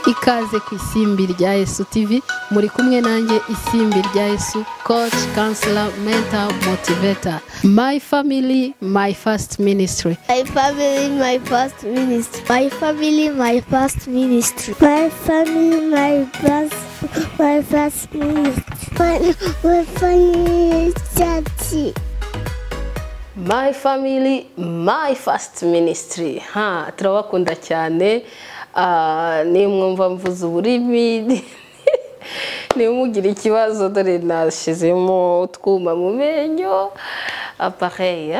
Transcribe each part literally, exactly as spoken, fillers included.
ikaze ku isimbi rya Yesu T V muri kumwe nanjye isimbi rya Yesu, coach, counselor, mentor, motivator. My family, my first ministry. My family, my first ministry. My family, my first ministry. My family, my first, my first ministry. My, my family, church. My family, my first ministry. Ha, turabakunda cyane. Ah, ni mwumva mvuze uburimi. Ni mugira ikibazo dore nashizemo utwuma mu menyo. Appareil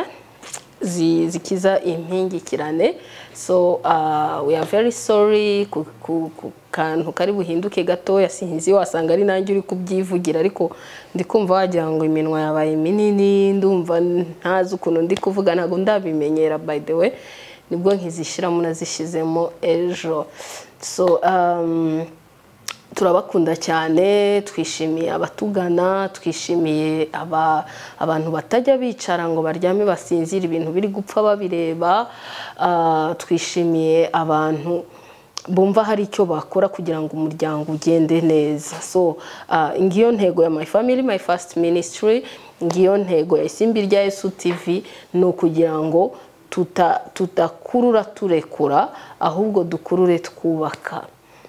zikiza impingikirane. So uh, we are very sorry ku, ku, ku kantu kari buhinduke gatoya sinzi wasanga ari nanjye uri kubyivugira ariko ndikumva wagira ngo iminwa yabaye minini ndumva ntazi ukuntu ndi kuvuga nago ndabimenyera by the way nibwo nkizishira munazishizemo ejo. So um turabakunda cyane, twishimiye abatugana, twishimiye aba abantu batajya bicara ngo baryame basinzira ibintu biri gupfa babireba. Uh, twishimiye abantu bumva hari icyo bakora kugira ngo umuryango ugende neza. So uh, ngiyo ntego ya My Family My First Ministry, ngiyo ntego ya isimbi rya Yesu T V, no kugira ngo tuta tutakurura turekura ahubwo dukurure twubaka.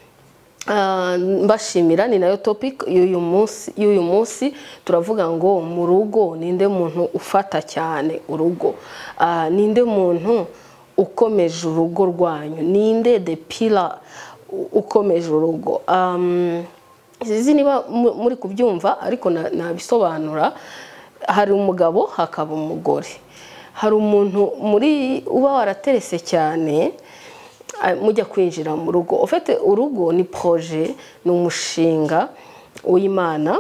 Uh, mbashimira ni nayo topic y'uyu munsi y'uyu munsi turavuga ngo mu rugo ninde muntu ufata cyane urugo. Uh, ninde muntu ukomeje urugo rwanyu, ninde the pillar ukomeje urugo. Um izi niba muri kubyumva ariko nabisobanura. Hari umugabo hakaba umugore, hari umuntu muri uba waraterese cyane mujya kwinjira mu rugo. Ufite urugo ni projet, ni umushinga w'Imana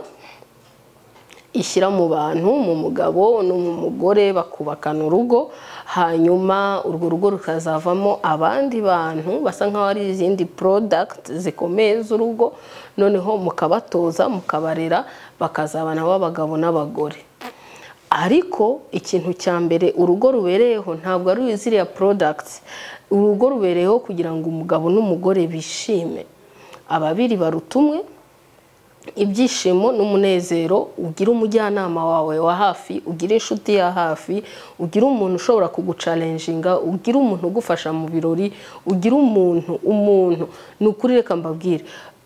ishyira mu bantu, mu mugabo no mu mugore bakubakana urugo, hanyuma urwo rugo rukazavamo abandi bantu basa nkaho ari izindi product zikomeye z'urugo, noneho mukabatoza mukabarera bakazabana b'abagabo n'abagore. Ariko ikintu cya mbere urugo rubereyeho ntabwo ari iziriya products. Urugo rubereyeho kugira ngo umugabo n'umugore bishime, ababiri barutumwe, ibyishimo n'umunezero, ugira umujyanama wawe wa hafi, ugira inshuti ya hafi, ugira umuntu ushobora kuguchallenginga, ugira umuntu ugufasha mu birori, ugira umuntu umuntu nukuri reka mbabwire.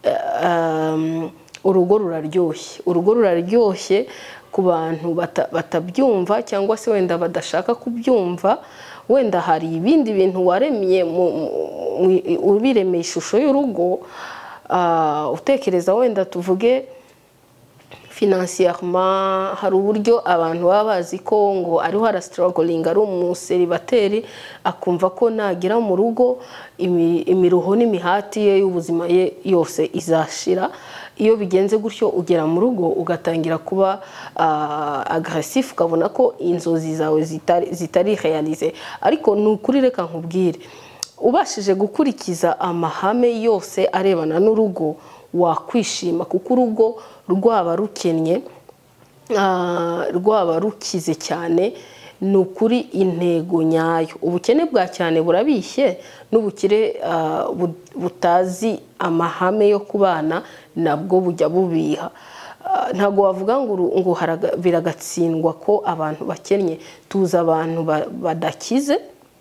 Um, urugo ruraryoshye, urugo ruraryoshye ku bantu batabyumva cyangwa se wenda badashaka kubyumva. Wenda hari ibindi bintu waremye ubiremeye ishusho y'urugo. Uh, utekereza wenda tuvuge financièrement, hari uburyo abantu baba bazi ko ngo ariho ara struggling ari umuseribateri akumva ko nagira mu rugo imiruho n'imihati ye y'ubuzima ye yose izashira. Iyo bigenze gutyo ugera mu rugo ugatangira kuba uh, aggressif, ukabona ko inzozi zawe zitari zitari réaliser. Ariko nukuri reka nkubwire, ubashije gukurikiza amahame yose arebana n'urugo wakwishima, kuko urugo rwaba rukennye uh, rwaba rukize cyane nukuri intego nyayo. Ubukene bwa cyane burabishye n'ubukire uh, butazi amahame yo kubana nabwo bujya bubiha. Uh, ntago wavuga ngo ngo biragatsindwa ko abantu bakennye. Tuza abantu badakize.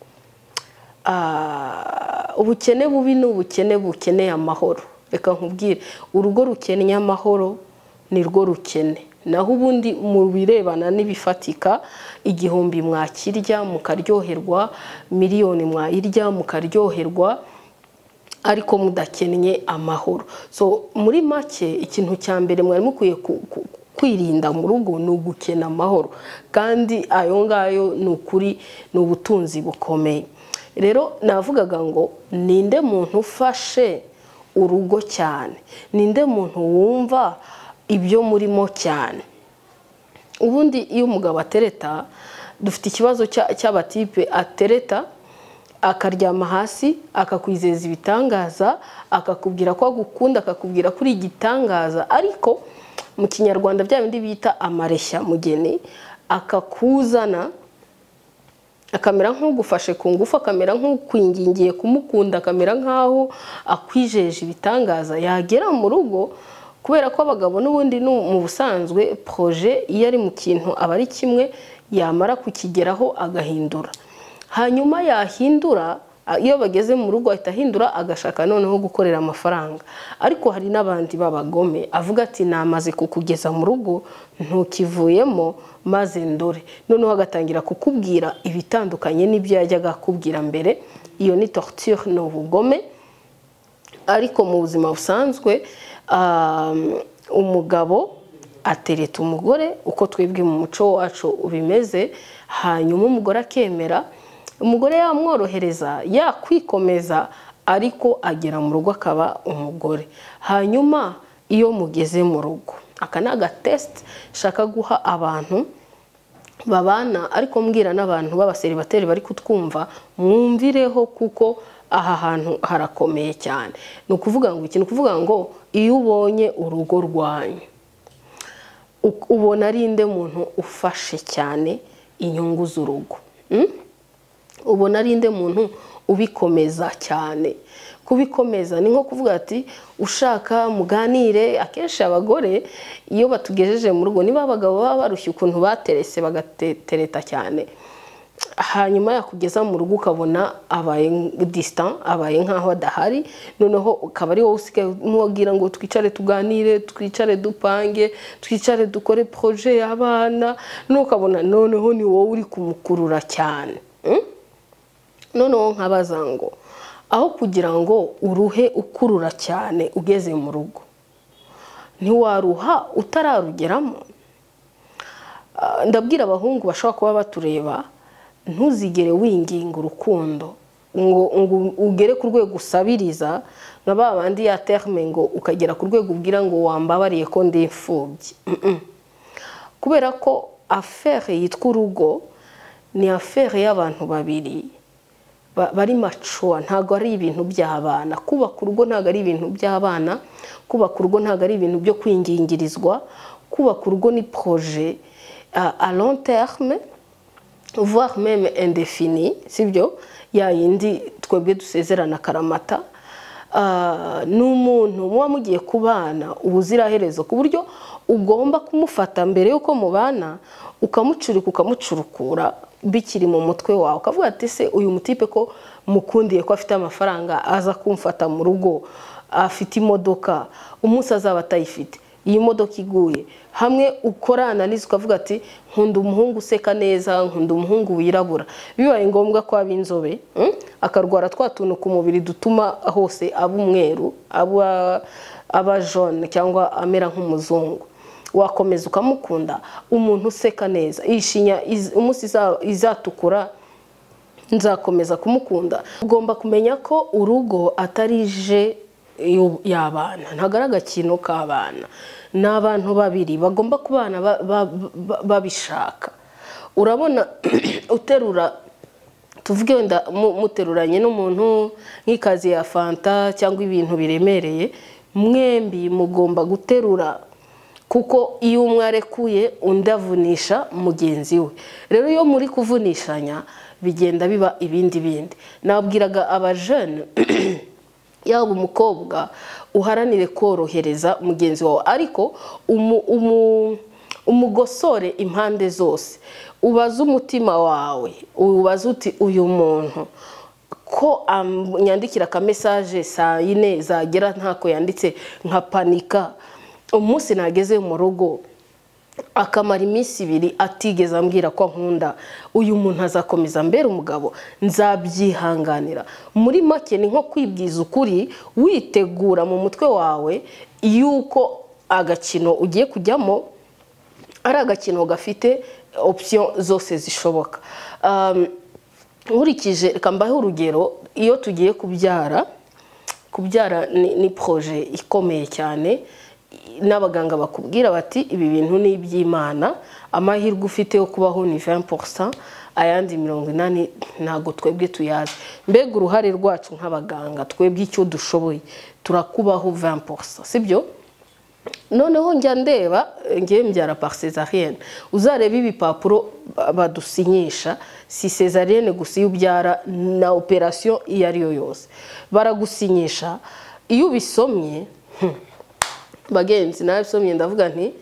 Uh, ubukene bubi n'ubukene bukeneye amahoro. Reka nkubwire, urugo rukennye amahoro ni rwo rukene. Naho ubundi mu birebana n'ibifatika, igihumbi mwakirya mukaryoherwa, miliyoni mwayirya mukaryoherwa, ariko mudakennye amahoro. So muri make ikintu cya mbere mwari mukwiye kwirinda mu rugo ni ugukena amahoro, kandi ayo ngayo ni ukuri ni ubutunzi bukomeye. Rero navugaga ngo ninde muntu ufashe urugo cyane, ninde muntu wumva ibyo murimo cyane. Ubundi iyo umugabo atereta, dufite ikibazo cy'abatipe atereta akaryama hasi akakwizeza ibitangaza, akakubwira ko agukunda, akakubwira kuri igitangaza, ariko mu kinyarwanda bya bindi bita amareshya mugeni, akakuzana akamera nk'ugufashe ku ngufu, akamera nk'ukwingingiye kumukunda, akamera nk'aho akwijeje ibitangaza, yagera mu rugo kubera ko abagabo n'ubundi mu busanzwe projet iyo ari mu kintu aba ari kimwe, yamara kukigeraho agahindura. Hanyuma yahindura, iyo bageze mu rugo ahita ahindura agashaka noneho gukorera amafaranga. Ariko hari n'abandi babagome avuga ati namaze kukugeza mu rugo ntukivuyemo maze ndore, noneho agatangira kukubwira ibitandukanye n'ibyo yajyaga akubwira mbere. Iyo ni torture, ni ubugome. Ariko mu buzima busanzwe umugabo atereta umugore uko twebwe mu muco wacu ubimeze, hanyuma umugore akemera, umugore yamworohereza, yakwikomeza, ariko agera mu rugo akaba umugore. Hanyuma iyo mugeze mu rugo, aka ni agatesite shaka guha abantu babana, ariko mbwira n'abantu b'abaseribateri bari kutwumva mwumvireho, kuko aha hantu harakomeye cyane. Ni ukuvuga ngo ikintu kuvuga ngo iyo ubonye urugo rwanyu ubona ari inde muntu ufashe cyane inyungu z'urugo, ubona ari inde muntu ubikomeza cyane. Kubikomeza ni nko kuvuga ati ushaka muganire. Akenshi abagore iyo batugejeje mu rugo, niba abagabo baba barushye ukuntu baterese bagatereta cyane, hanyuma yakugeza mu rugo ukabona abaye distant, abaye nkaho adahari, noneho ukaba ari wowe usigaye umubwira ngo twicare tuganire, twicare dupange, twicare dukore projet y'abana, n'ukabona noneho ni wowe uri kumukurura cyane. Noneho nkabaza ngo aho kugira ngo uruhe ukurura cyane ugeze mu rugo, ntiwaruha utararugeramo? Ndabwira abahungu bashobora kuba batureba, ntuzigere winginga urukundo ngo ugere ku rwego usabiriza nka ba bandi ya terme ngo ukagera ku rwego ubwira ngo wambabariye ko ndi imfubyi. Kubera ko affaire yitwa urugo ni affaire y'abantu babiri bari macuwa, ntago ari ibintu by'abana. Kubaka urugo ntago ari ibintu by'abana, kubaka urugo ntago ari ibintu byo kwingingirizwa. Kubaka urugo ni projet à long terme, voire même indéfini, sibyo ya yindi twebwe dusezerana karamata. N'umuntu muba mugiye kubana ubuziraherezo, ku buryo ugomba kumufata mbere yuko mubana, ukamucurika ukamucurukura bikiri mu mutwe wawe, ukavuga ati se uyu mutipe ko mukundiye ko afite amafaranga aza kumfata mu rugo, afite imodoka, umunsi azaba atayifite, iyi modoka iguye, hamwe ukora analyse ukavuga ati nkunda umuhungu useka neza, nkunda umuhungu wirabura, bibaye ngombwa ko aba inzobe, akarwara twatuntu ku mubiri dutuma hose aba umweru, aba aba jaune cyangwa amera nk'umuzungu, wakomeza ukamukunda. Umuntu useka neza, ishinya umunsi izatukura, nzakomeza kumukunda. Ugomba kumenya ko urugo atarije y'abana, ntago ari agakino k'abana, ni abantu babiri bagomba kubana babishaka. Urabona uterura, tuvuge wenda muteruranye n'umuntu nk'ikazi ya fanta cyangwa ibintu biremereye, mwembi mugomba guterura, kuko iyo umwe arekuye undi avunisha mugenzi we. Rero iyo muri kuvunishanya bigenda biba ibindi bindi. Nabwiraga abajene yaba umukobwa uharanire korohereza mugenzi wawe, ariko umugosore impande zose, ubaze umutima wawe, ubaze uti uyu muntu ko nyandikira ka message saa yine zagera ntako yanditse nka panika, umunsi nageze mu rugo akamara iminsi ibiri atigeze ambwira ko nkunda, uyu muntu azakomeza mbere umugabo? Nzabyihanganira. Muri make ni nko kwibwiza ukuri, witegura mu mutwe wawe yuko agakino ugiye kujyamo ari agakino gafite option zose zishoboka. Nkurikije reka mbahe urugero, iyo tugiye kubyara, kubyara ni projet ikomeye cyane, n'abaganga bakubwira bati ibi bintu ni iby'Imana, amahirwe ufite yo kubaho ni vingt pour cent, ayandi mirongo inani ntago twebwe tuyazi. Mbega uruhare rwacu nk'abaganga, twebwe icyo dushoboye turakubaho vingt pour cent, sibyo? noneho njya ndeba ngiye mbyara par césarienne uzareba ibipapuro badusinyisha si césarienne gusa iyo ubyara na operation iyo ari yo yose baragusinyisha iyo ubisomye bagenzi nawe bisomye ndavuga nti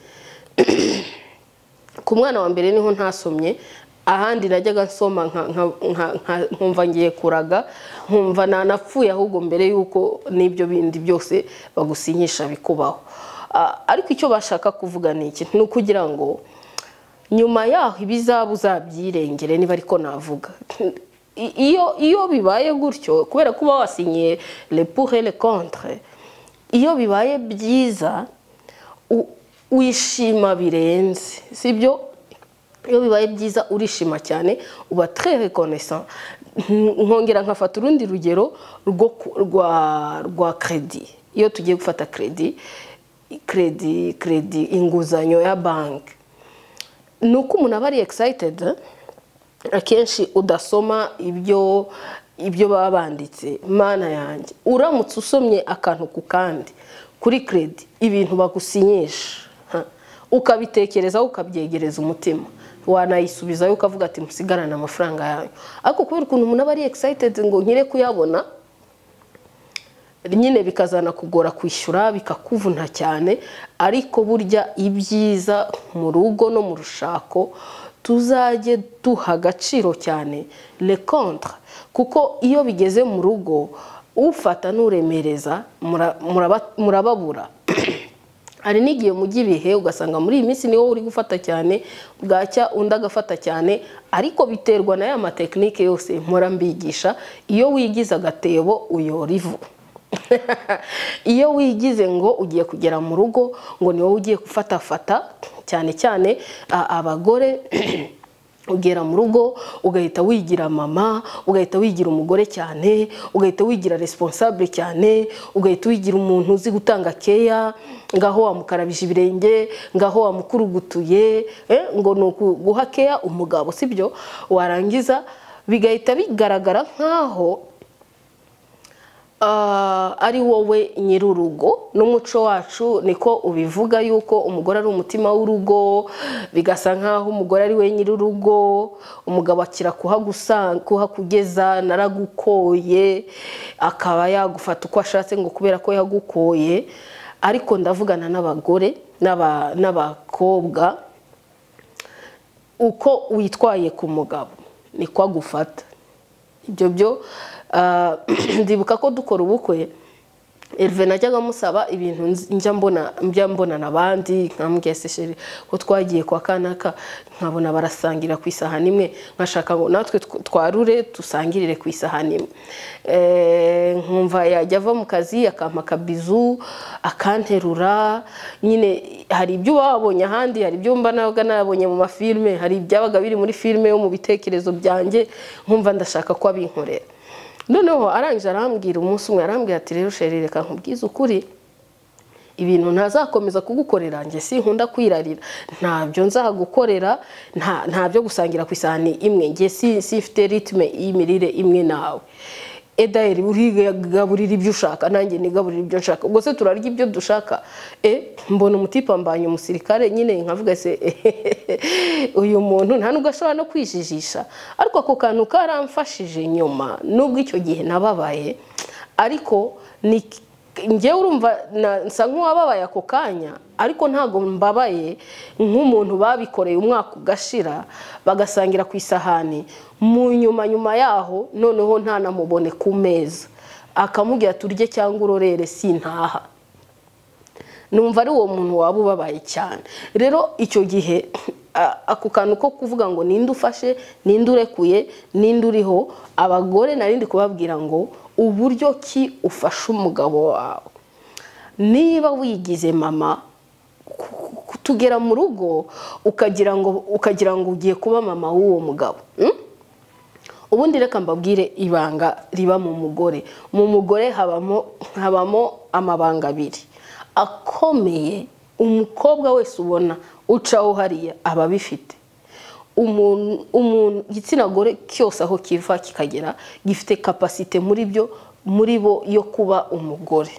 ku mwana wa mbere niho ntasomye ahandi najyaga nsoma nkumva ngiye kuraga nkumva nanapfuye ahubwo mbere yuko n'ibyo bindi byose bagusinyisha bikubaho ariko icyo bashaka kuvuga ni iki ni ukugira ngo nyuma yaho ibizaba uzabyirengere niba ariko navuga iyo iyo bibaye gutyo kubera kuba wasinyiye le pour et le contre iyo bibaye byiza wishima birenze sibyo iyo bibaye byiza urishima cyane uba très reconnaissant nkongera nkafata urundi rugero rwo rwa rwa credit iyo tugiye gufata credit credit credit inguzanyo ya banki nuko umuntu aba ari excited akenshi udasoma ibyo ibyo baba banditse mana yanjye uramutse usomye akantu ku kandi kuri credit ibintu bagusinyisha ukabitekereza ukabyegereza umutima wanayisubizayo ukavuga ati musigarana amafaranga yayo ariko kubera ukuntu umuntu aba ari excited ngo nkire kuyabona nyine bikazana kugora kwishyura bikakuvuna cyane ariko burya ibyiza mu rugo no mu rushako tuzajye duha agaciro cyane le contre kuko iyo bigeze mu rugo ufata n'uremereza murababura hari n'igihe mu gibihe ugasanga muri iyi minsi niwo uri gufata cyane bwacya undi agafata cyane ariko biterwa na ya matekinike yose mpora mbigisha iyo wigize agatebo uyora ivu iyo wigize ngo ugiye kugera mu rugo ngo ni wowe ugiye gufatafata cyane cyane abagore ugera mu rugo ugahita wigira mama ugahita wigira umugore cyane ugahita wigira responsable cyane ugahita wigira umuntu uzi gutanga keya ngaho wamukarabije ibirenge ngaho wamukurugutuye eh ngo nuko guha keya umugabo sibyo warangiza bigahita bigaragara nkaho Uh, ari wowe nyirurugo n'umuco wacu niko ubivuga yuko umugore ari umutima w'urugo bigasa nkaho umugore ari we nyirurugo umugabo akira kuhagusanga kuhakugeza naragukoye akaba yagufata uko ashatse ngo kubera ko yagukoye ariko ndavugana n'abagore n'aba n'abakobwa uko witwaye ku mugabo niko agufata ibyo byo ndibuka ko dukora ubukwe Herve najyaga musaba ibintu njya mbona njya mbona nabandi nkamugese ko twagiye kwa kanaka nkabona barasangira ku isahani imwe nkashaka ngo natwe twarure tusangirire ku isahani imwe eh nkumva yajya ava mu kazi akampa kabizu akanterura nyine hari ibyo babonye ahandi hari ibyo mba nabaga nabonye mu mafilme hari ibyabaga biri muri filme yo mu bitekerezo byanjye nkumva ndashaka ko abinkorera noneho arangije arambwira umunsi umwe arambwira ati rero sheri reka nkubwize ukuri ibintu ntazakomeza kugukorera nge si nkunda kwirarira ntabyo nzagukorera nta ntabyo gusangira ku isahani imwe nge si sifite ritme y'imirire imwe nawe edaeri urigaburira ibyo ushaka nanjye nigaburira ibyo nshaka ubwo se turarya ibyo dushaka eh mbona umutipa mbanye umusirikare nyine nkavuga se uyu muntu nta nubwo ashobora no kwijijisha ariko ako kantu karamfashije nyuma nubwo icyo gihe nababaye ariko ni nge urumva nsa nk'uwababaye ako kanya ariko ntago mbabaye nk'umuntu babikoreye umwaka ugashira bagasangira ku isahani mu nyuma nyuma yaho noneho nta namubone ku meza akamubwira turye cyangwa urorere sintaha numva ari uwo muntu waba ubabaye cyane rero icyo gihe ako kantu ko kuvuga ngo ninde ufashe ninde urekuye ninde uriho abagore narindi kubabwira ngo uburyo ki ufasha umugabo wawe niba wigize mama tugera mu rugo ukagira ngo ukagira ngo ugiye kuba mama w'uwo mugabo ubundi reka mbabwire ibanga riba mu mugore mu mugore habamo habamo amabanga abiri akomeye umukobwa wese ubona ucaho hariya aba bifite umuntu umuntu gitsina gore cyose aho kiva kikagera gifite capacité muri byo muri bo yo kuba umugore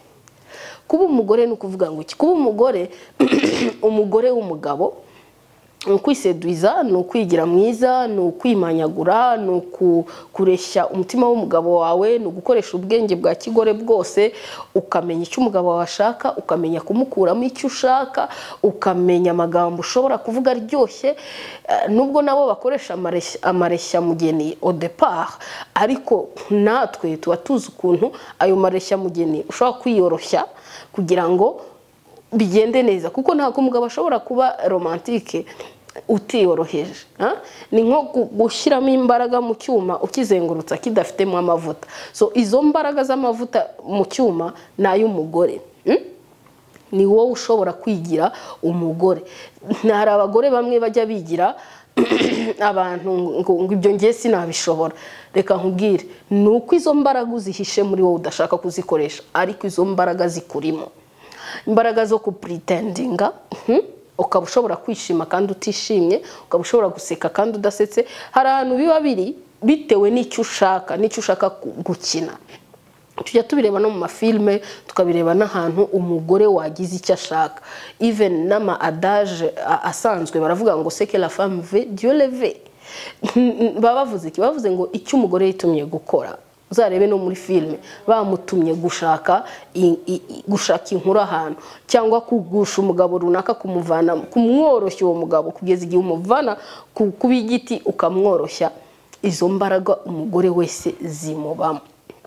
kuba umugore ni ukuvuga ngo iki kuba umugore umugore w'umugabo ni ukwiseduiza ni ukwigira mwiza ni ukwimanyagura ni ukureshya umutima w'umugabo wawe ni ugukoresha ubwenge bwa kigore bwose ukamenya icyo umugabo wawe ashaka ukamenya kumukuramo icyo ushaka ukamenya amagambo ushobora kuvuga aryoshye nubwo nabo bakoresha amareshya mugeni au départ ariko natwe tuba tuzi ukuntu ayo mareshya mugeni ushobora kwiyoroshya kugira ngo bigende neza kuko ntabwo umugabo ashobora kuba romantike utiyoroheje ni nko gushyiramo imbaraga mu cyuma ukizengurutsa kidafitemo amavuta so izo mbaraga z'amavuta mu cyuma ni ay'umugore ni wowe ushobora kwigira umugore hari abagore bamwe bajya bigira abantu ngo ibyo ngiye sinabishobora reka nkubwire ni uko izo mbaraga uzihishe muri wowe udashaka kuzikoresha ariko izo mbaraga zikurimo imbaraga zo kupretendinga ukaba ushobora kwishima kandi utishimye ukaba ushobora guseka kandi udasetse hari ahantu biba biri bitewe n'icyo ushaka n'icyo ushaka gukina tujya tubireba no mu mafilme tukabireba n'ahantu umugore wagize icyo ashaka even n'ama adage asanzwe baravuga ngo c'est que la femme veut Dieu le veut baba bavuze iki bavuze ngo icyo umugore yitumye gukora uzarebe no muri filme bamutumye gushaka gushaka inkuru ahantu cyangwa kugusha umugabo runaka kumuvana kumworoshya uwo mugabo kugeza igihe umuvana kuba igiti ukamworoshya izo mbaraga umugore wese zimubamo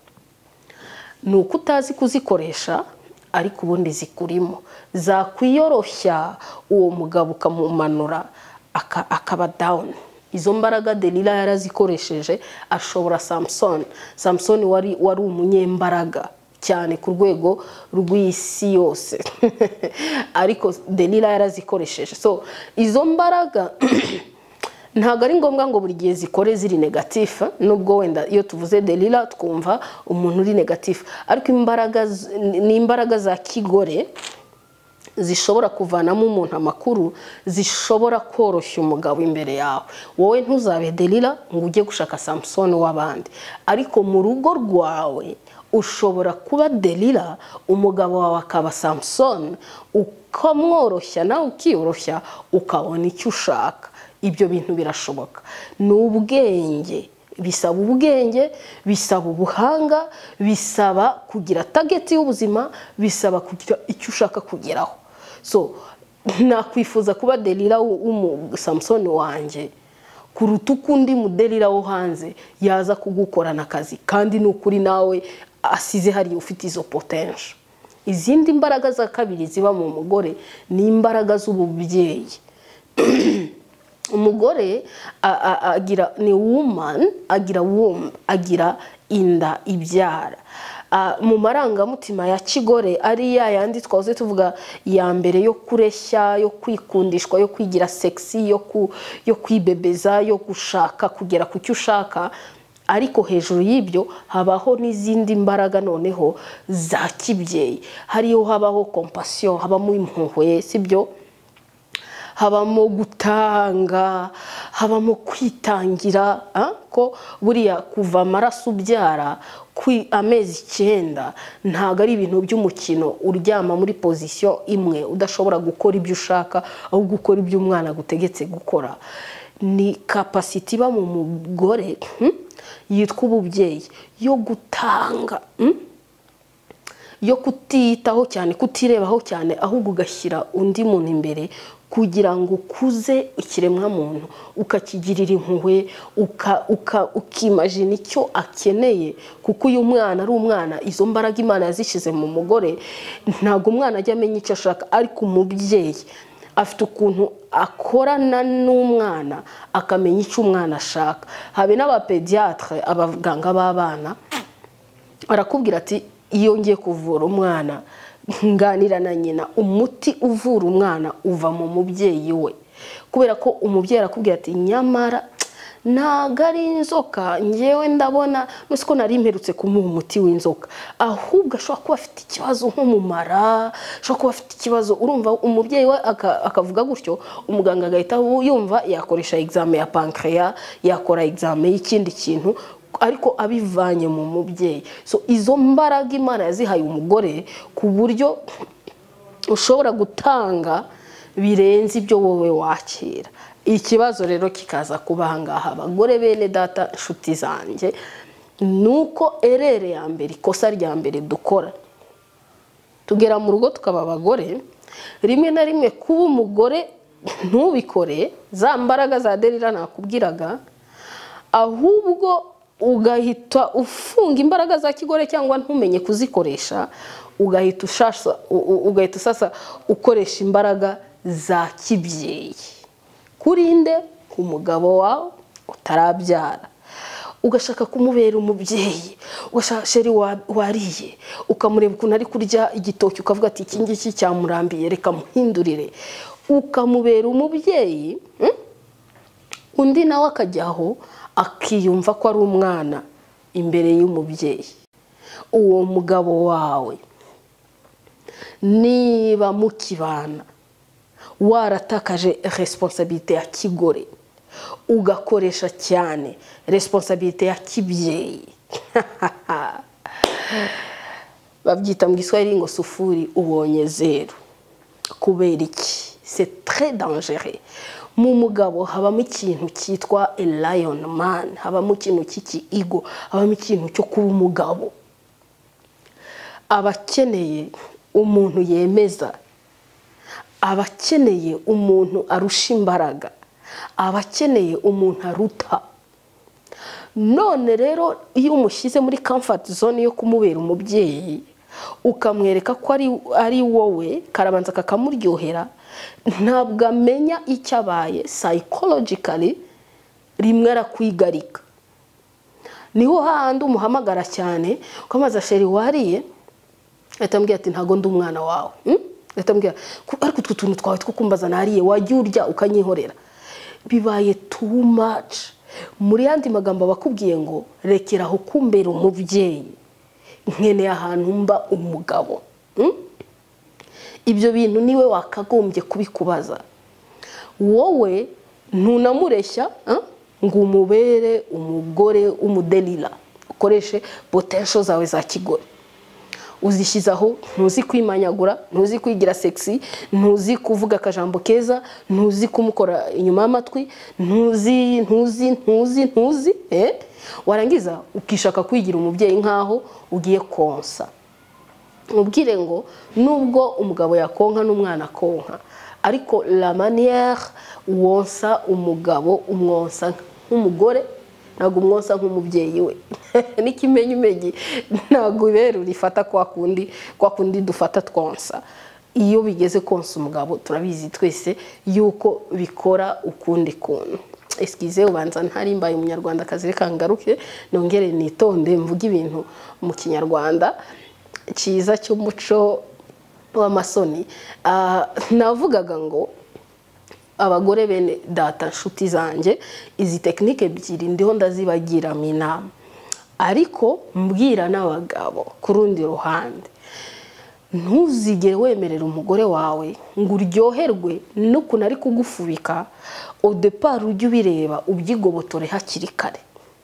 ni uko utazi kuzikoresha ariko ubundi zikurimo zakwiyoroshya uwo mugabo ukamumanura akaba down izo mbaraga Delila yarazikoresheje ashobora Samson Samson wari wari umunyembaraga cyane ku rwego rw'isi yose ariko Delila yarazikoresheje so izo mbaraga ntago ari ngombwa ngo buri gihe zikore ziri negative nubwo wenda iyo tuvuze Delila twumva umuntu uri negative ariko imbaraga ni imbaraga za kigore zishobora kuvanamo umuntu amakuru zishobora koroshya umugabo imbere yawe wowe ntuzabe Delila ngo ujye gushaka Samson w'abandi ariko mu rugo rwawe ushobora kuba Delila umugabo wawe akaba Samson ukamworoshya nawe ukiyoroshya ukabona icyo ushaka ibyo bintu birashoboka ni ubwenge bisaba ubwenge bisaba ubuhanga bisaba kugira target y'ubuzima bisaba kugira icyo ushaka kugeraho so nakwifuza kuba Delila w'umu Samson wanje kuruta ukundi mu Delila wo hanze yaza kugukorana akazi kandi n'ukuri nawe asize hari ufite izo potential izindi mbaraga za kabiri ziba mu mugore ni imbaraga z'ububyeyi umugore agira ni woman agira womb agira inda ibyara mu marangamutima ya kigore ari ya yandi twaze tuvuga ya mbere yo kureshya yo kwikundishwa yo kwigira sexy yo ku yo kwibebeza yo gushaka kugera ku cyo ushaka ariko hejuru y'ibyo habaho n'izindi mbaraga noneho za kibyeyi hariyo habaho compassion habamo impuhwe sibyo habamo gutanga habamo kwitangira ko buriya kuva amaraso ubyara kwi amezi icyenda ntago ari ibintu by'umukino uryama muri position imwe udashobora gukora ibyo ushaka aho gukora ibyo umwana gutegetse gukora ni capacity ba mu mugore yitwa ububyeyi yo gutanga yo kutitaho cyane kutirebaho cyane ahubwo ugashyira undi muntu imbere kugira ngo ukuze ikiremwa muntu ukakigirira impuhwe uka uka ukimagine icyo akeneye kuko uyu mwana ari umwana izo mbaraga Imana yazishize mu mugore ntago umwana ajya amenya icyo ashaka ariko umubyeyi afite ukuntu akorana n'umwana akamenya icyo umwana ashaka habe n'abapediatre abaganga b'abana arakubwira ati iyo ngiye kuvura umwana nganira na nyina umuti uvura umwana uva mu mubyeyi we kubera ko umubyeyi arakubwira ati nyamara ntago ari inzoka ngewe ndabona nose ko nari mperutse kumuha umuti w'inzoka ahubwo ashobora kuba afite ikibazo nko mu mara ashobora kuba afite ikibazo urumva umubyeyi we akavuga gutyo umuganga agahita yumva yakoresha examen ya pancreas yakora examen y'ikindi kintu ariko abivanye mu mubyeyi. So izo mbaraga Imana yazihaye umugore ku buryo ushobora gutanga birenze ibyo wowe wakira. Ikibazo rero kikaza kuba ngaha abagore bene data nshuti zanjye, nuko erere ya mbere, ikosa rya mbere dukora, tugera mu rugo tukaba abagore, rimwe na rimwe kuba umugore ntubikore za mbaraga za Delila nakubwiraga, ahubwo ugahita ufunga imbaraga za kigore cyangwa ntumenye kuzikoresha, ugahita ushasa ugahita sasa ukoresha imbaraga za kibyeyi. Kurinde ku mugabo wawe utarabyara, ugashaka kumubera umubyeyi, ugashaka sheri wariye ukamureba ukuntu ari kurya igitoki ukavuga ati iki ngiki cyamurambiye reka muhindurire, ukamubera umubyeyi, undi nawe akajyaho akiyumva ko ari umwana imbere y'umubyeyi. Uwo mugabo wawe niba mukibana waratakaje responsabilité ya kigore ugakoresha cyane responsabilité ya kibyeyi, babyita mu Giswahili ngo sufuri ubonye zero. Kubera iki? C'est très dangereux. Mu mugabo habamo ikintu cyitwa a lion man, habamo ikintu cy'iki ego, habamo ikintu cyo kuba umugabo. Abakeneye umuntu yemeza, abakeneye umuntu arusha imbaraga, abakeneye umuntu aruta. None rero iyo umushyize muri comfort zone yo kumubera umubyeyi, ukamwereka ko ari ari wowe, karabanza kakamuryohera, ntabwo amenya icyo abaye psychologically, rimwe arakwigarika. Niho hahandi umuhamagara cyane ukamaza sheri wariye, atambwiye ati ntago ndi umwana wawe, atambwiye ariko utwo tuntu twawe two kumbaza nariye wajya urya ukanyihorera. Bibaye too much. Muri yandi magambo bakubwiye ngo rekeraho kumbera umubyeyi, nkeneye ahantu mba umugabo. Ibyo bintu niwe wakagombye kubikubaza. Wowe ntunamureshya ngo umubere umugore umudelila, ukoreshe potential zawe za kigore. Uzishyizaho, ntuzi kwimanyagura, ntuzi kwigira sexy, ntuzi kuvuga akajambo keza, ntuzi kumukora inyuma y'amatwi, ntuzi ntuzi ntuzi ntuzi eh warangiza ukishaka kwigira umubyeyi nkaho ugiye konsa. Mubwire ngo nubwo umugabo yakonka n'umwana konka, ariko la manière wonsa umugabo umwonsa nk'umugore, ntabwo umwonsa nk'umubyeyi we. Nikimenye umenye ntabwo rero rifata kwa kundi kwa kundi dufata twonsa. Iyo bigeze konsa umugabo turabizi twese yuko bikora ukundi kuntu. Excuse ubanza ntari mbaye umunyarwanda kazi reka ngaruke nongere nitonde mvuga ibintu mu kinyarwanda cyiza cy'umuco w'amasoni. Uh, navugaga ngo abagore bene data nshuti zanjye, izi technique ebyiri ndiho ndazibagira minama, ariko mbwira n'abagabo ku rundi ruhande, ntuzigere wemerera umugore wawe ngo uryoherwe n'ukuntu ari kugufubika au départ ujye ubireba ubyigobotore hakiri kare.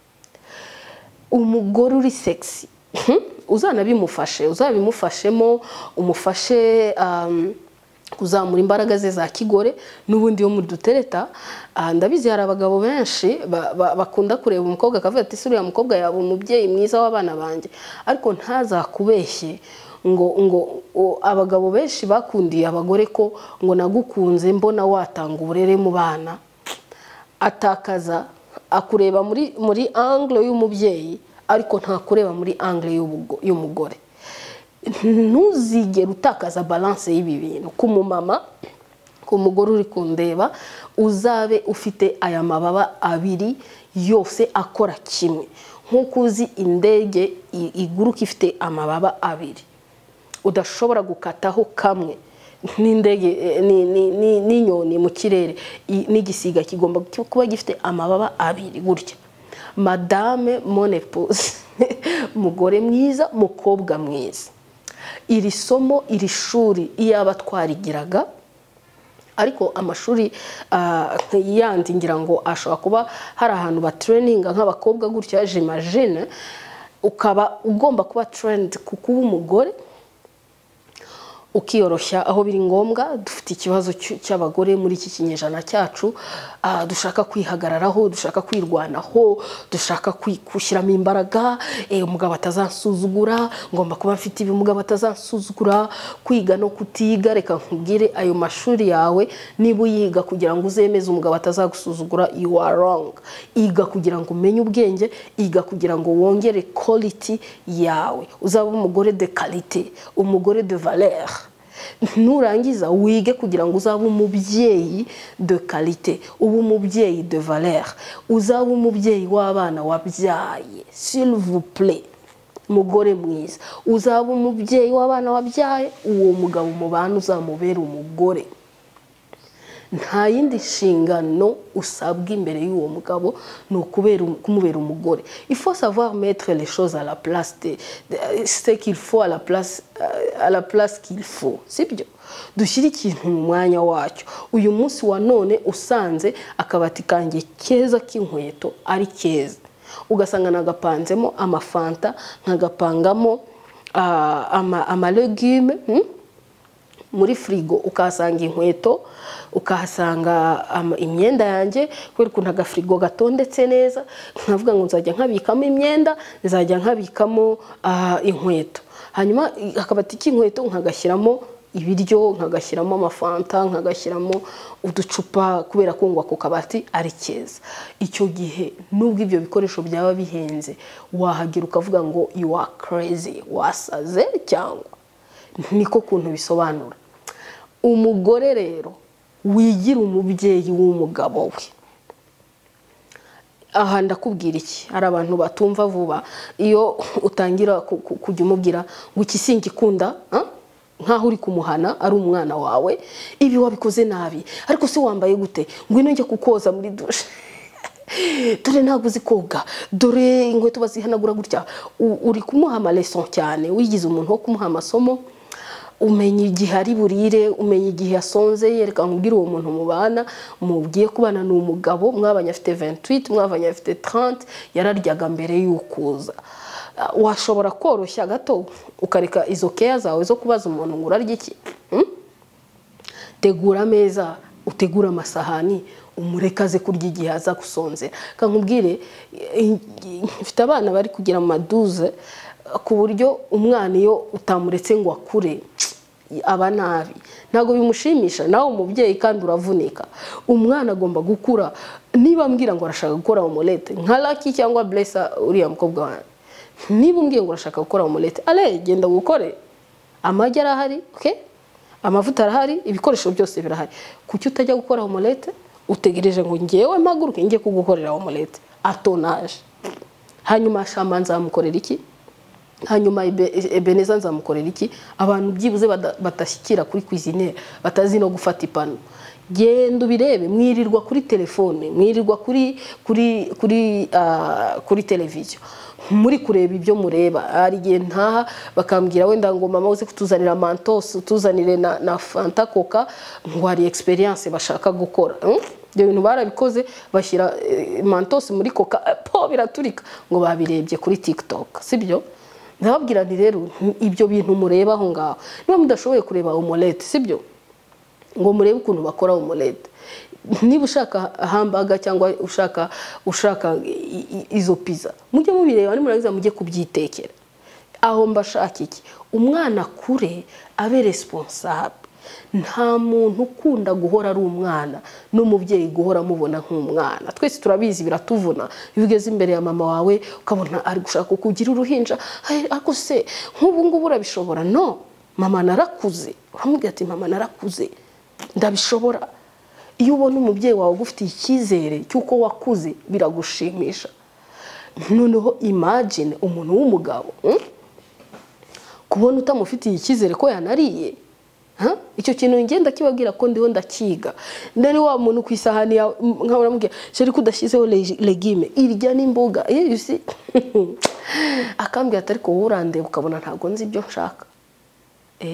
Umugore uri sexy uzanabimufashe, uzabimufashemo, umufashe um, kuzamura imbaraga ze za kigore n'ubundi yo mudutereta. Ndabizi hari abagabo benshi bakunda kureba umukobwa akavuga ati suriya mukobwa yaba umubyeyi mwiza w'abana banjye, ariko ntazakubeshye ngo ngo abagabo benshi bakundiye abagore ko ngo nagukunze mbona watanga uburere mu bana. Atakaza akureba muri muri angle y'umubyeyi, ariko nta kureba muri angle y'umugore. Ntuzigere utakaza balance y'ibi bintu. Ku mumama, ku mugore uri kundeba, uzabe ufite aya mababa abiri yose akora kimwe. Nkuko uzi indege iguruka ifite amababa abiri, udashobora gukataho kamwe. N'indege n'inyoni mu kirere n'igisiga kigomba kuba gifite amababa abiri gutya. Madame mon épouse, mugore mwiza, mukobwa mwiza, iri somo iri shuri iyaba twarigiraga ariko amashuri yandi ngira ngo ashobora kuba hari ahantu ba training nk'abakobwa gutya j'imagine ukaba ugomba kuba trained ku kuba umugore ukiyoroshya aho biri ngombwa. Dufite ikibazo cy'abagore muri iki kinyejana cyacu, dushaka kwihagararaho, dushaka kwirwanaho, dushaka kwishyiramo imbaraga. Umugabo atazansuzugura, ngomba kuba mfite ibi, umugabo atazansuzugura. Kwiga no kutiga, reka nkubwire, ayo mashuri yawe niba uyiga kugira ngo uzemeze umugabo atazagusuzugura, you are wrong. Iga kugira ngo umenye ubwenge, iga kugira ngo wongere quality yawe, uzaba umugore de qualité, umugore de valeur. Nurangiza wige kugira ngo uzabe umubyeyi de qualité, ubu umubyeyi de valeur, uzabe umubyeyi w'abana wabyaye, s'il vous plaît. Mugore mwiza, uzabe umubyeyi w'abana wabyaye, uwo mugabo mubana uzamubera umugore. Nta yindi nshingano usabwa imbere y'uwo mugabo no kubera kumubera umugore. Il faut savoir mettre les choses à la place de, de ce qu'il faut à la place à la place qu'il faut. Sibyo dushyira ikintu mu mwanya wacyo. Uyu munsi wa none usanze akabati kanjye keza k'inkweto ari keza, ugasanga nagapanzemo amafanta, nkagapangamo uh, ama, ama legume hmm? muri frigo, ukahasanga inkweto, ukahasanga um, imyenda yanjye, kubera ukuntu agafrigo gatondetse neza. Nkavuga ngo nzajya nkabikamo imyenda, nzajya nkabikamo uh, inkweto. Hanyuma akabati k'inkweto nkagashyiramo ibiryo, nkagashyiramo amafanta, nkagashyiramo uducupa, kubera ko ngo ako kabati ari keza. Icyo gihe nubwo ibyo bikoresho byaba bihenze, wahagira ukavuga ngo you are crazy, wasaze cyangwa niko kuntu bisobanura. Umugore rero wigira umubyeyi w'umugabo we. Aha ndakubwira iki, hari abantu batumva vuba iyo utangira kujya umubwira ngo iki singikunda, nkaho uri kumuhana ari umwana wawe, ibi wabikoze nabi, ariko se wambaye gute, ngwino njye kukoza muri dushe, dore ntabwo uzi koga, dore inkweto bazihanagura gutya. Uri kumuha ama lesson cyane, wigize umuntu wo kumuha amasomo. Umenya igihe ari burire, umenya igihe yasonze, yereka nkubwira uwo muntu mubana, mugiye kubana n'umugabo, mwabanye afite vingt-huit, mwabanye afite trente, yararyaga mbere y'ukuza. Washobora koroshya gato ukareka izo care zawe zo kubaza umuntu ngo urarya iki. hmm? Tegura ameza, utegura amasahani, umurekaze kurya igihe aza gusonzera. Kankubwire, mfite abana bari kugira amaduze, ku buryo umwana iyo utamuretse ngo akure aba nabi, ntago bimushimisha. Nawe umubyeyi kandi uravunika. Umwana agomba gukura. Niba mbwira ngo arashaka gukora omelette nka Lucky cyangwa Blessa, uriya mukobwa wanjye, niba umbwiye ngo urashaka gukora omelette, ale genda gukore. Amagi arahari, okay, amavuta arahari, ibikoresho byose birahari. Kuki utajya gukora omelette utegereje ngo ngewe mpaguruke njye kugukorera omelette atonage? Hanyuma shama nzamukorera iki? Hanyuma Ebeneza nzamukorera iki? Abantu byibuze batashyikira kuri cuisine, batazi no gufata ipanu. Genda ubirebe, mwirirwa kuri telefone, mwirirwa kuri kuri kuri uh, kuri televiziyo, muri kureba ibyo mureba. Ari gihe ntaha bakambwira wenda ngo mama uze kutuzanira Mentos, tuzanire na, na Fanta Coca, ngo hari experience bashaka gukora. hmm? Ibyo bintu barabikoze, bashyira eh, Mentos muri Coca, po biraturika, ngo babirebye kuri TikTok, sibyo? Ndababwira nti rero ibyo bintu mureba aho ngaho, niba mudashoboye kureba omelette, sibyo, ngo murebe ukuntu bakora omelette. Niba ushaka hamburger cyangwa ushaka ushaka izo pizza, mujye mubireba, nimurangiza mujye kubyitekera. Aho mbashaka iki, umwana kure abe responsable. Nta muntu ukunda guhora ari umwana, n'umubyeyi guhora mubona nk'umwana. Twese turabizi biratuvuna, bigeze imbere ya mama wawe ukabona ari gushaka kugira uruhinja, ariko se nk'ubu ngubu urabishobora? No, mama narakuze. Uramubwira ati mama narakuze, ndabishobora. Iyo ubona umubyeyi wawe ugufitiye icyizere cy'uko wakuze, biragushimisha. Noneho imagine umuntu w'umugabo hmm? kubona utamufitiye icyizere ko yanariye. Ha? Icyo kintu ngenda kibabwira ko ndiho ndakiga. Ndari wa muntu ku isahani ya nkabura mubwira sheri kudashyizeho legume, irya n'imboga. Eh, you see? Akambwira atari ko urande ukabona ntago nzi ibyo nshaka. Eh,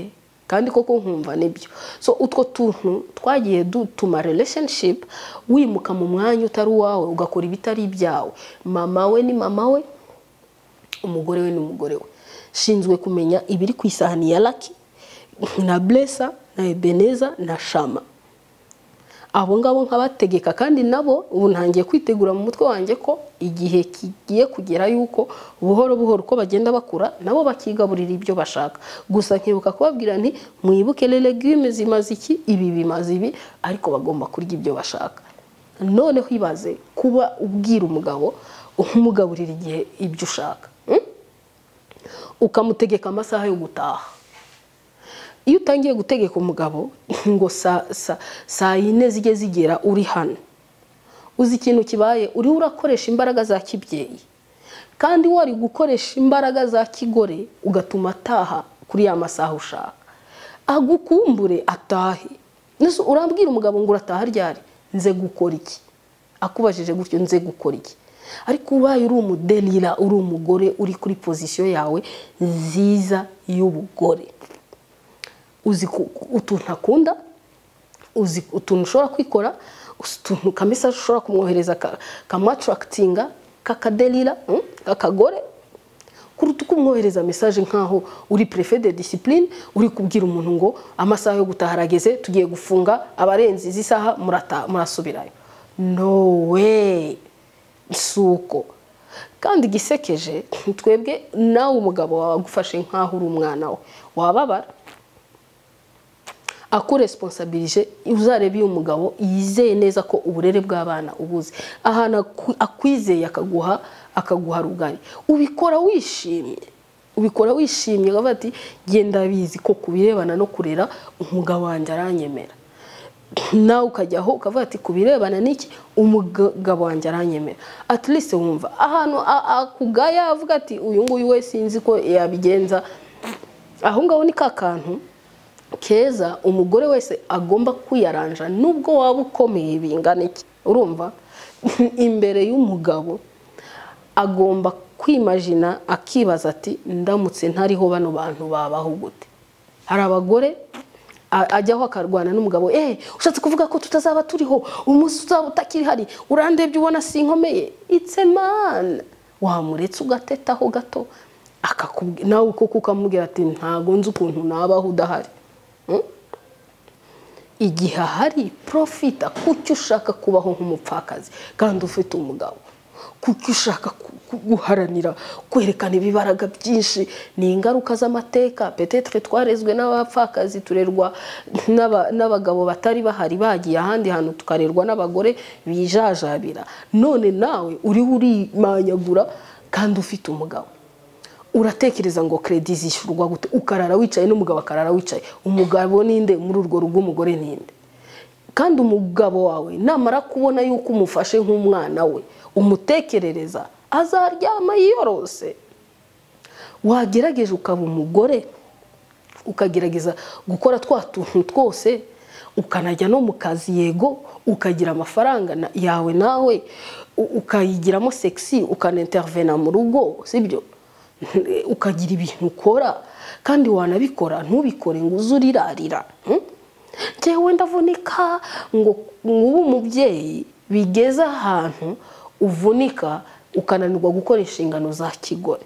kandi koko nkumva nibyo. So utwo tuntu twagiye dutuma relationship wimuka mu mwanya utari uwawe ugakora ibitari ibyawe. Mama we ni mama we, umugore we ni umugore we. Shinzwe kumenya ibiri ku isahani ya Lucky na Blessa na Ebeneza na Shama. Abo ngabo nkabategeka, kandi nabo ubu ntangiye kwitegura mu mutwe wanjye ko igihe kigiye kugera yuko buhoro buhoro uko bagenda bakura nabo bakigaburira ibyo bashaka. Gusa nkibuka kubabwira nti mwibuke les légumes zimaze iki, ibi bimaze ibi, ariko bagomba kurya ibyo bashaka. Noneho ibaze kuba ubwira umugabo umugaburira igihe ibyo ushaka, hmm? ukamutegeka amasaha yo gutaha. Iyo utangiye gutegeka umugabo ngo sa sa saa yine zige zigera uri hano, uzi ikintu kibaye, uri urakoresha imbaraga za kibyeyi, kandi wari gukoresha imbaraga za kigore ugatuma ataha kuri ya masaha ushaka. Agukumbure atahe. Nese urambwira umugabo ngo urataha ryari? Nze gukora iki? Akubajije gutyo nze gukora iki? Ariko ubaye uri umudelira, uri umugore uri kuri position yawe nziza y'ubugore, uzi utuntu akunda, uzi utuntu ushobora kwikora, utuntu kamisa ushobora kumwohereza kamattractinga kakadelira, kakagore, kuruta kumwohereza message nkaho uri préfet de discipline, uri kubwira umuntu ngo amasaha yo gutaharageze tugiye gufunga abarenzi zisaha murata murasubirayo. No way. Suko. Kandi gisekeje twebwe nawe umugabo wagufashe nkaho uri umwana we wababara, ako responsabilize uzarebe uyu mugabo yizeye neza ko uburere bw'abana ubuze, ahana akwizeye akaguha akaguha rugari, ubikora wishimye, ubikora wishimye ukavuga ati genda bizi ko kubirebana no kurera umugabo wanjye aranyemera. Nawe ukajyaho ukavuga ati kubirebana n'iki umugabo wanjye aranyemera. At least wumva ahantu akugaya avuga ati uyu nguyu we sinzi ko yabigenza, aho ngaho ni kakantu keza umugore wese agomba kwiyaranja nubwo waba ukomeye bingana iki. Urumva imbere y'umugabo agomba kwimagina akibaza ati ndamutse ntariho bano bantu babaho gute. Hari abagore ajyaho akarwana n'umugabo, eh ushatse kuvuga ko tutazaba turiho umunsi uzaba utakiri hari, urandebye ubona sinkomeye. It's a man. Wamuretse ugatetaho gato akakubwira nawe uko kukamubwira ati ntago nzi ukuntu nabaho udahari. Hmm? Igihe hari profita kuki ushaka kubaho nk'umupfakazi kandi ufite umugabo, kuki ushaka guharanira kwerekana ibibaraga byinshi. Ni ingaruka z'amateka. Peut-être twarezwe n'abapfakazi turerwa n'abagabo batari bahari, bagiye ahandi hantu tukarerwa n'abagore bijajabira. None nawe uri uri manyagura kandi ufite umugabo, uratekereza ngo credit zishurwa gute? Ukarara wicaye n'umugabo akarara wicaye. Umugabo ninde muri urwo rugo? Umugore ninde? Kandi umugabo wawe namara kubona yuko umufashe nk'umwana we umutekerereza azaryama yiyorose. Wagerageje ukaba umugore ukagerageza gukora twa tuntu twose, ukanajya no mu kazi yego, ukagira amafaranga yawe nawe ukayigiramo sexy, ukanintervena mu rugo, sibyo? Ukagira ibintu ukora kandi wanabikora ntubikore ngo uzurirarira. Jewe ndavunika ngo ubu umubyeyi bigeze ahantu uvunika ukananirwa gukora inshingano za kigore.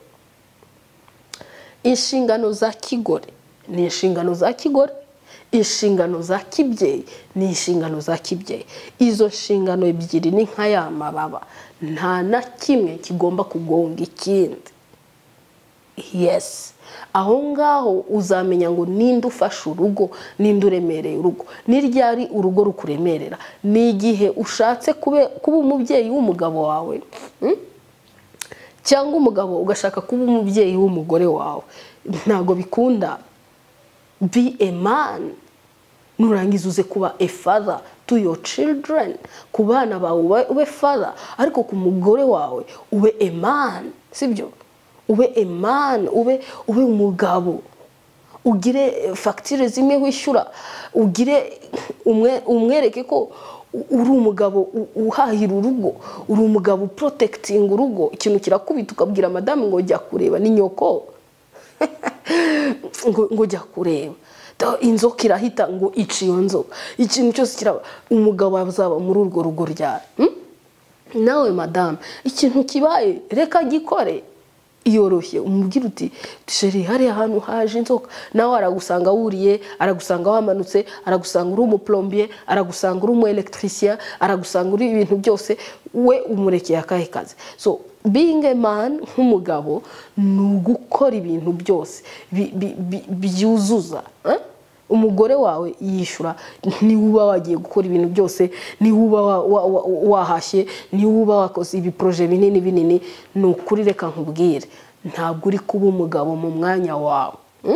Inshingano za kigore ni inshingano za kigore, inshingano za kibyeyi ni inshingano za kibyeyi. Izo nshingano ebyiri ni nka ya mababa, nta na kimwe kigomba kugonga ikindi. Yes. Aho ngaho uzamenya ngo ninde ufasha urugo, ninde uremereye urugo. Niryari urugo rukuremerera ni igihe ushatse kube kuba umubyeyi w'umugabo wawe, hmm? cyangwa umugabo ugashaka kuba umubyeyi w'umugore wawe. Ntago bikunda. Be a man. Nurangiza uze kuba a father to your children. Ku bana bawe ube father, ariko ku mugore wawe ube a man, sibyo? Ube a man, ube ube umugabo, ugire facture zimwe wishyura, ugire umwe umwereke ko uri umugabo uhahira urugo, uri umugabo protecting urugo. Ikintu kirakubita ukabwira madame ngo jya kureba ni nyoko. ngo ngo jya kureba inzoka irahita ngo ici iyo nzoka ikintu cyose kiraba umugabo azaba muri urwo rugo ryari nawe madame ikintu kibaye reka gikore yoroshye umubwira uti sheri hari ahantu haje inzoka nawe aragusanga wuriye aragusanga wamanutse aragusanga uri umuplombier aragusanga uri umu electricien aragusanga uri ibintu byose we umurekeye akahe kazi. So being a man nk'umugabo ni ugukora ibintu byose byuzuza. Umugore wawe yishura niba uba wagiye gukora ibintu byose, niba uba wahashye, niba uba wakoze ibi projet binini binini, ni ukuri reka nkubwire ntabwo uri kuba umugabo mu mwanya wawe.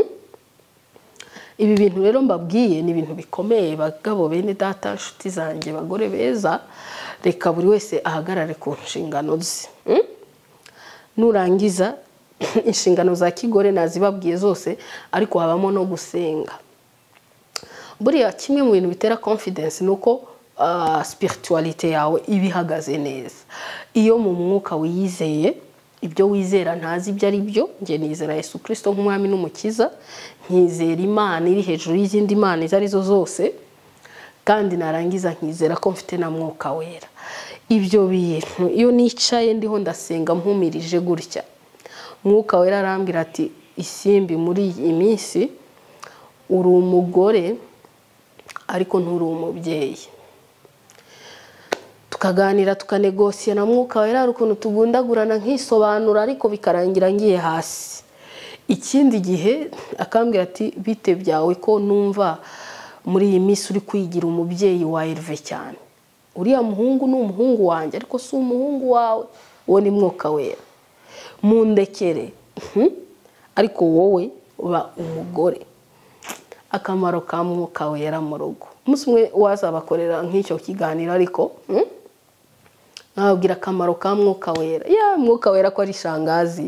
Ibi bintu rero mbabwiye ni ibintu bikomeye bagabo bene data nshuti zanjye bagore beza, reka buri wese ahagarare ku nshingano ze. Nurangiza inshingano za kigore nazibabwiye zose, ariko habamo no gusenga. Buriya kimwe mu bintu bitera confidence nuko uh, spirituality yawe ibihagaze neza. Iyo mu mwuka wiyizeye, ibyo wizera ntazi ibyo ari byo, nge nizera Yesu Kristo nk'umwami n'umukiza, nkizera Imana iri hejuru y'izindi Imana izo arizo zose, kandi narangiza nkizera ko mfite na mwuka wera. Ibyo bintu iyo nicaye ndiho ndasenga mpumirije gutya, mwuka wera arambwira ati Isimbi muri iyi minsi uri umugore ariko nturi umubyeyi. Tukaganira tukanegosiya na mwuka wera ukuntu tugundagurana nkisobanura, ariko bikarangira ngiye hasi. Ikindi gihe akambwira ati bite byawe ko numva muri iyi minsi uri kwigira umubyeyi wa Herve cyane. Uriya muhungu ni umuhungu wanjye ariko si umuhungu wawe, uwo ni mwuka wera. Mundekere ariko wowe uba umugore. Akamaro ka mwuka wera mu rugo. Umunsi umwe wazabakorera nk'icyo kiganiro, ariko nababwira akamaro ka mwuka wera. Ya mwuka wera ko ari shangazi,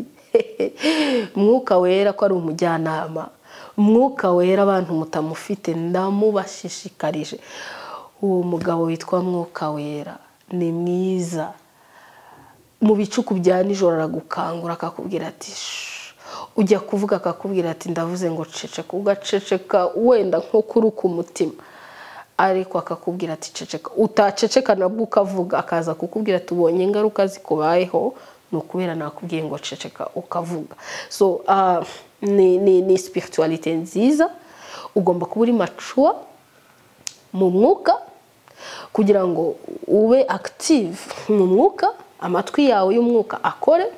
mwuka wera ko ari umujyanama, mwuka wera abantu mutamufite ndamubashishikarije. Uwo mugabo witwa mwuka wera ni mwiza. Mu bicuku bya nijoro aragukangura akakubwira ati ujya kuvuga akakubwira ati ndavuze ngo ceceka, ugaceceka wenda nko kuri ku mutima, ariko akakubwira ati ceceka, utaceceka nabwo ukavuga, akaza kukubwira tubonye ingaruka zikubayeho no kubera nakubwiye ngo ceceka ukavuga. So uh, ni ni ni spirituality nziza. Ugomba kuba uri mature mu mwuka kugira ngo ube active mu mwuka, amatwi yawe y'umwuka akore.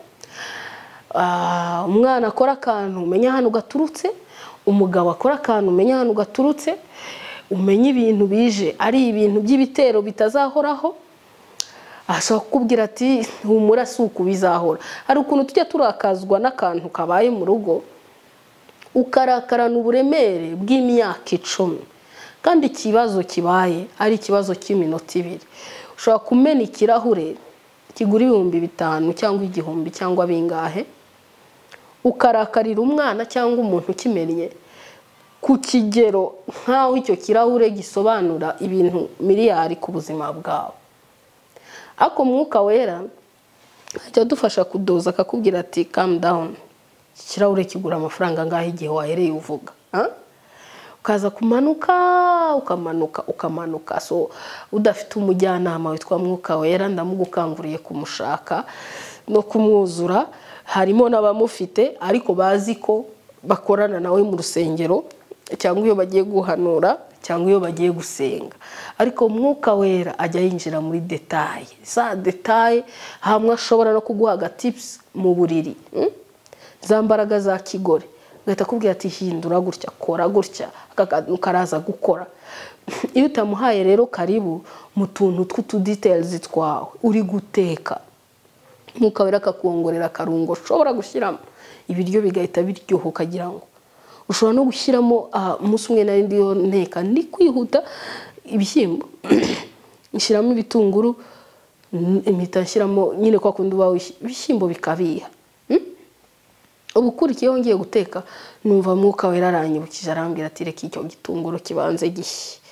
Uh, umwana akora akantu umenya hano gaturutse, umugabo akora akantu umenya hano gaturutse, umenya ibintu bije ari ibintu by'ibitero bitazahoraho. Ashaka kukubwira ati humura si uku bizahora. Hari ukuntu tujya turakazwa n'akantu kabaye mu rugo, ukarakarana uburemere bw'imyaka icumi, kandi ikibazo kibaye ari ikibazo cy'iminota ibiri. Ushobora kumena ikirahure kigura ibihumbi bitanu cyangwa igihumbi cyangwa bingahe, ukarakarira umwana cyangwa umuntu ukimennye ku kigero nkaho icyo kirahure gisobanura ibintu miliyari ku buzima bwawe. Ako mwuka wera ajya dufasha kudoza, akakubwira ati calm down, ikirahure kigura amafaranga ngaho igihe wahereye uvuga. Ukaza kumanuka ukamanuka ukamanuka. So udafite umujyanama witwa mwuka wera ndamugukanguriye kumushaka no kumwuzura. Harimo n'abamufite ariko bazi ko bakorana nawe mu rusengero, cyangwa iyo bagiye guhanura, cyangwa iyo bagiye gusenga. Ariko mwuka wera ajya yinjira muri detail, za detail hamwe ashobora no kuguha tips mu buriri, za mbaraga za kigore, gahita kubwira ati hindura gutya, kora gutya, ukaraza gukora. Iyo utamuhaye rero karibu mu tuntu tw'utu details twawe, uri guteka, mwuka wera akakuongorera akarungo ushobora gushyiramo ibiryo bigahita biryoha, ukagira ngo ushobora no gushyiramo umunsi umwe nari ndiyo nteka ndi kwihuta ibishyimbo, nshyiramo ibitunguru, impita nshyiramo nyine kwa kundi bawe ibishyimbo bikabiha. Ubukurikiyeho ngiye guteka numva mwuka wera aranyibukije, arambwira ati reka icyo gitunguru kibanze gishye,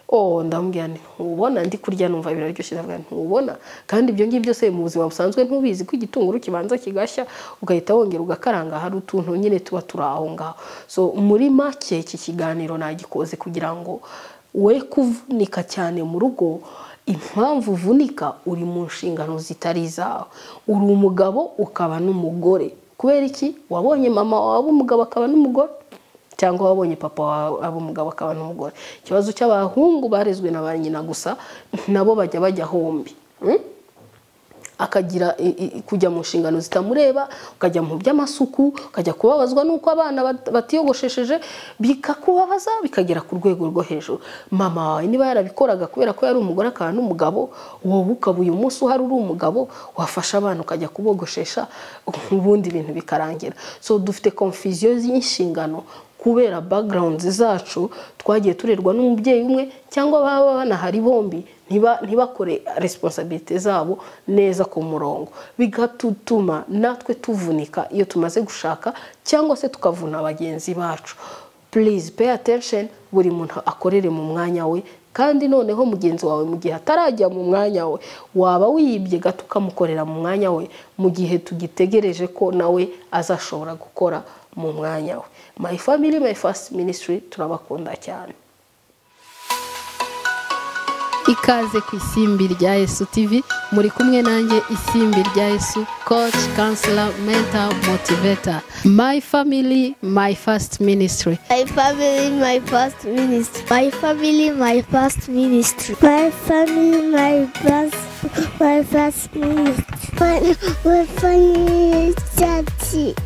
oh ndambwira nti ntubona ndi kurya numva biraryoshye ndavuga ntubona kandi ibyo ngibyo se mu buzima busanzwe ntubizi ko igitunguru kibanza kigashya ugahita wongera ugakaranga hari utuntu nyine tuba turaho ngaho. So muri make iki kiganiro nagikoze kugira ngo we kuvunika cyane mu rugo. Impamvu uvunika uri mu nshingano zitari zawe, uri umugabo ukaba n'umugore. Kubera iki? Wabonye mama wawe umugabo akaba n'umugore, cyangwa wabonye papa wawe umugabo akaba n'umugore. Ikibazo cy'abahungu barezwe na ba nyina gusa, nabo bajya bajya hombi, hmm? akagira kujya mu nshingano zitamureba, ukajya mu by'amasuku, ukajya kubabazwa nuko abana batiyogoshesheje, bikakubabaza bikagera ku rwego rwo hejuru. Mama wawe niba yarabikoraga kubera ko yari umugore akaba n'umugabo, wowe ukaba uyu munsi uhari uri umugabo, wafasha abana ukajya kubogoshesha, ubundi ibintu bikarangira. So dufite confusion y'inshingano kubera background zacu, twagiye turerwa n'umubyeyi umwe cyangwa baba banahari bombi ntiba ntibakore responsibility zabo neza ku murongo, bigatutuma natwe tuvunika iyo tumaze gushaka cyangwa se tukavuna abagenzi bacu. Please pay attention, buri muntu akorere mu mwanya we, kandi noneho mugenzi wawe mu gihe atarajya mu mwanya we waba wiyibye gato ukamukorera mu mwanya we, mu gihe tugitegereje ko nawe azashobora gukora mu mwanya we. My family, my first ministry, turabakunda cyane. Ikaze ku Isimbi rya Yesu T V, muri kumwe nanjye Isimbi rya Yesu, coach, counselor, mentor, motivator. My family, my first ministry. My family, my first ministry. My family, my first ministry. My family, my first, my first ministry. My, my family, church.